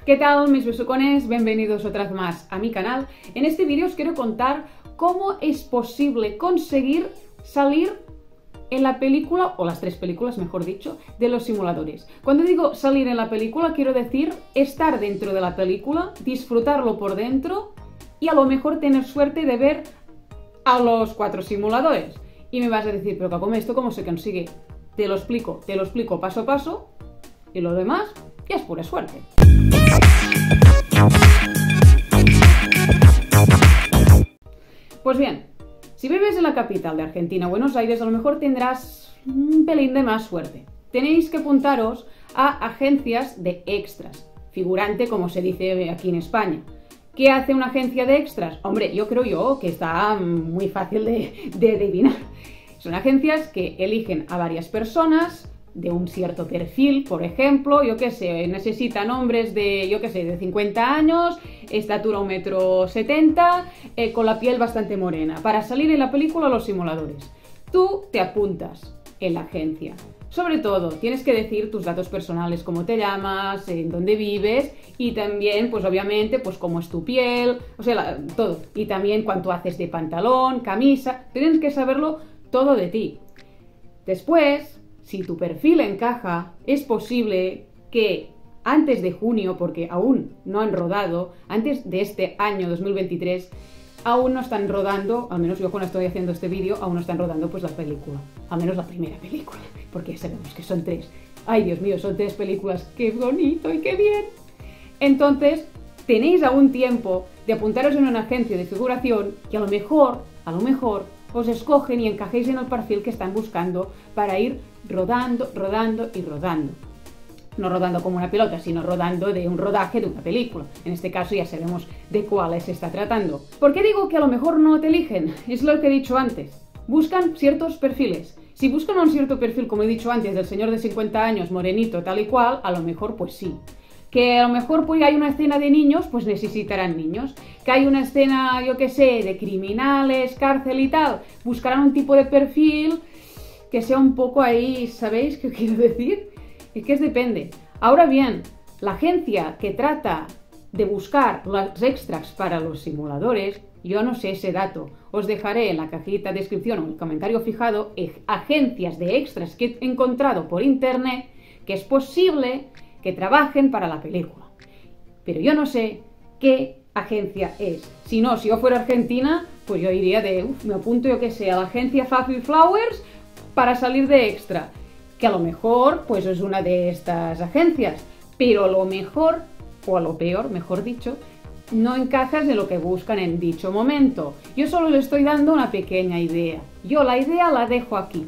¿Qué tal, mis besucones? Bienvenidos otra vez más a mi canal. En este vídeo os quiero contar cómo es posible conseguir salir en la película, o las tres películas mejor dicho, de los simuladores. Cuando digo salir en la película quiero decir estar dentro de la película, disfrutarlo por dentro y a lo mejor tener suerte de ver a los 4 simuladores. Y me vas a decir, pero Kakome, ¿esto cómo se consigue? Te lo explico paso a paso y lo demás ya es pura suerte. Pues bien, si vives en la capital de Argentina, Buenos Aires, a lo mejor tendrás un pelín de más suerte. Tenéis que apuntaros a agencias de extras, figurante como se dice aquí en España. ¿Qué hace una agencia de extras? Hombre, yo creo que está muy fácil de adivinar. Son agencias que eligen a varias personas de un cierto perfil, por ejemplo, yo qué sé, necesitan hombres de, yo qué sé, de 50 años, estatura 1,70 m, con la piel bastante morena, para salir en la película Los Simuladores. Tú te apuntas en la agencia. Sobre todo, tienes que decir tus datos personales, cómo te llamas, en dónde vives y también, pues obviamente, pues cómo es tu piel, o sea, todo. Y también cuánto haces de pantalón, camisa, tienes que saberlo todo de ti. Después, si tu perfil encaja, es posible que antes de junio, porque aún no han rodado, antes de este año 2023, aún no están rodando, al menos yo cuando estoy haciendo este vídeo, aún no están rodando pues la película, al menos la primera película, porque ya sabemos que son 3. Ay, Dios mío, son 3 películas, qué bonito y qué bien. Entonces, tenéis aún tiempo de apuntaros en una agencia de figuración que a lo mejor, os escogen y encajéis en el perfil que están buscando para ir rodando y rodando. No rodando como una pelota, sino rodando de un rodaje de una película. En este caso ya sabemos de cuáles se está tratando. ¿Por qué digo que a lo mejor no te eligen? Es lo que he dicho antes. Buscan ciertos perfiles. Si buscan un cierto perfil, como he dicho antes, del señor de 50 años, morenito, tal y cual, a lo mejor pues sí. Que a lo mejor pues hay una escena de niños, pues necesitarán niños. Que hay una escena, yo qué sé, de criminales, cárcel y tal, buscarán un tipo de perfil que sea un poco ahí, ¿sabéis qué quiero decir? Es que depende. Ahora bien, la agencia que trata de buscar los extras para los simuladores, yo no sé ese dato. Os dejaré en la cajita de descripción o en el comentario fijado agencias de extras que he encontrado por internet que es posible que trabajen para la película. Pero yo no sé qué agencia es. Si no, si yo fuera argentina, pues yo iría me apunto yo que sé, a la agencia Fafi Flowers para salir de extra. Que a lo mejor, pues es una de estas agencias. Pero a lo mejor, o a lo peor, mejor dicho, no encajas en lo que buscan en dicho momento. Yo solo le estoy dando una pequeña idea. Yo la idea la dejo aquí.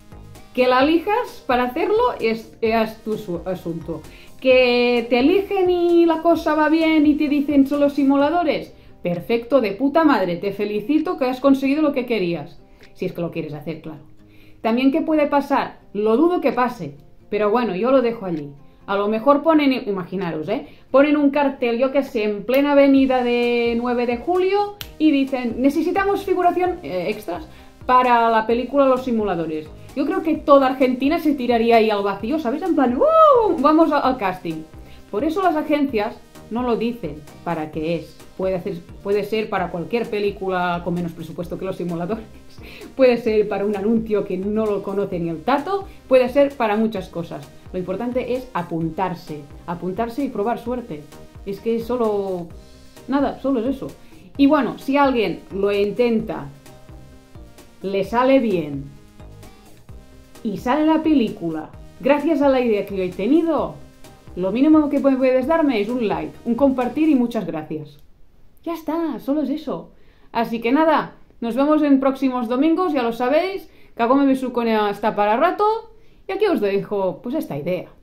Que la elijas para hacerlo es tu asunto. Que te eligen y la cosa va bien y te dicen son los simuladores. Perfecto, de puta madre, te felicito que has conseguido lo que querías. Si es que lo quieres hacer, claro. También, ¿qué puede pasar? Lo dudo que pase, pero bueno, yo lo dejo allí. A lo mejor ponen, imaginaros, ponen un cartel, yo que sé, en plena avenida de 9 de julio y dicen, necesitamos figuración extras para la película Los Simuladores. Yo creo que toda Argentina se tiraría ahí al vacío, ¿sabes? En plan, vamos al casting. Por eso las agencias no lo dicen para qué es. Puede ser para cualquier película con menos presupuesto que Los Simuladores. Puede ser para un anuncio que no lo conoce ni el tato. Puede ser para muchas cosas. Lo importante es apuntarse y probar suerte. Es que solo es eso. Y bueno, si alguien lo intenta, le sale bien y sale la película gracias a la idea que yo he tenido, lo mínimo que puedes darme es un like, un compartir y muchas gracias. Ya está, solo es eso. Así que nada, nos vemos en próximos domingos, ya lo sabéis. Kakome Besucone está para rato y aquí os dejo pues esta idea.